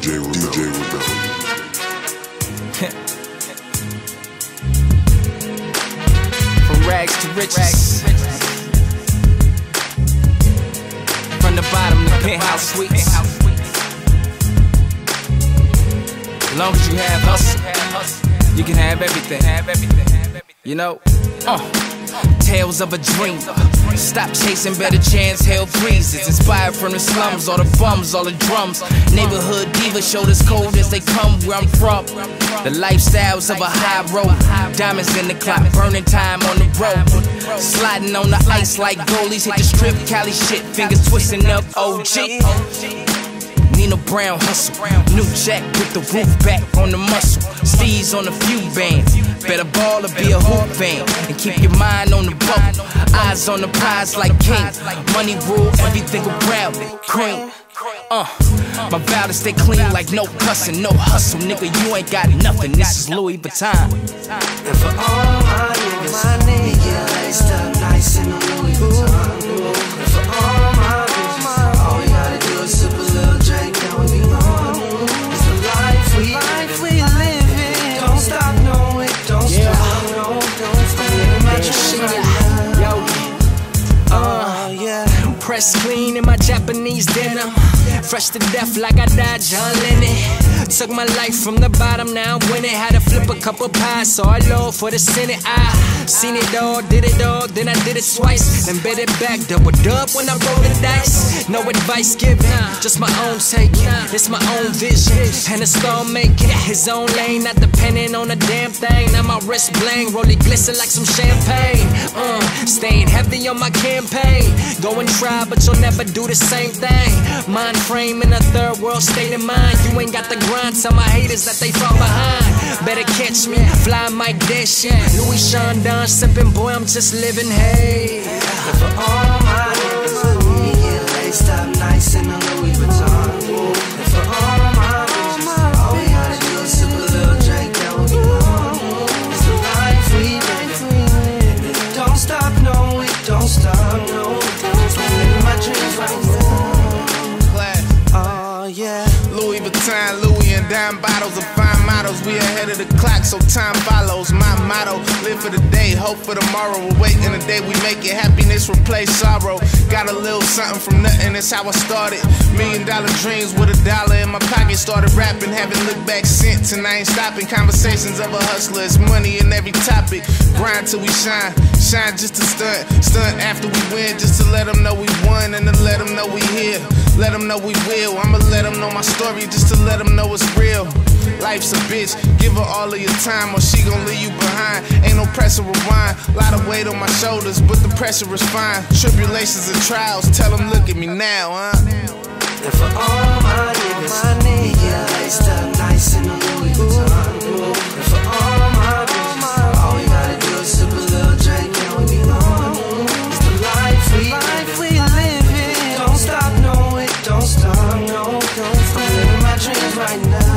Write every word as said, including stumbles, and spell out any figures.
J Rebellion. From rags to riches, from the bottom to penthouse suites. As long as you have hustle, you can have everything. You know, uh. Tales of a dream. Stop chasing better chance, hell freezes. Inspired from the slums, all the bums, all the drums. Neighborhood divas showed us cold as they come where I'm from. The lifestyles of a high road. Diamonds in the clock, burning time on the road. Sliding on the ice like goalies, hit the strip, Cali shit, fingers twisting up O G. Nino Brown hustle, new jack with the roof back on the muscle. Steez on a few bands, better ball or be a hoop fan. And keep your mind on the bubble, eyes on the prize like king. Money rule everything around it, cream. Uh, my vow to stay clean like no cussing, no hustle, nigga, you ain't got nothing. This is Louis Vuitton. And for all my niggas, my nigga, laced up nice in the Louis Vuitton. And for all my bitches, all we gotta do is sip a little drink and we be on. It's the life we life we living. Don't stop, no, it don't stop, no, don't stop. I'm my dreams right now. Uh, yeah. Pressed clean in my Japanese denim, fresh to death like I died John Lennon. Took my life from the bottom, now I'm winning. Had to flip a couple pies, so I low for the Senate. I seen it all, did it all, then I did it twice. Then bet it back, double dub when I roll the dice. No advice given, just my own take. It's my own vision, and the star make it his own lane, not depending on a damn thing. Now my wrist bling, rolling glisten like some champagne. Uh, staying heavy on my campaign. Go and try, but you'll never do the same thing. Mind frame in a third world state of mind. You ain't got the grind. Tell my haters that they fall behind. Better catch me, fly Mike that shit. Louis Chandon sipping, boy, I'm just living, hey. And for all my niggas, we get laced up nice in the Louis Vuitton. And for all my bitches, all we gotta do is sip a little drink and we be on. It's the life we live. Don't stop, no, it don't stop, no. I'm living my dreams right now. Class. Oh yeah. Louis Vuitton, Louis and dime bottles of fine models. We ahead of the clock, so time follows. My motto, live for the day, hope for tomorrow. We'll wait in the day we make it. Happiness replace sorrow. Got a little something from nothing, that's how I started. Million dollar dreams with a dollar in my pocket. Started rapping, haven't looked back since. And I ain't stopping. Conversations of a hustler, it's money in every topic. Grind till we shine, shine just to stunt. Stunt after we win, just to let them know we won. And to let them know we here, let them know we will. I'ma let them know my story, just to let them know it's real. Life's a bitch, give her all of your time or she gon' leave you behind. Ain't no pressure rewind, lot of weight on my shoulders, but the pressure is fine. Tribulations and trials, tell them look at me now, huh? And for all my niggas, my nigga, laced up nice in the Louis Vuitton. And for all my bitches, all we gotta do is sip a little drink and we be on. It's the life we life we living. Don't stop, no, it don't stop, no. I'm living my dreams right now.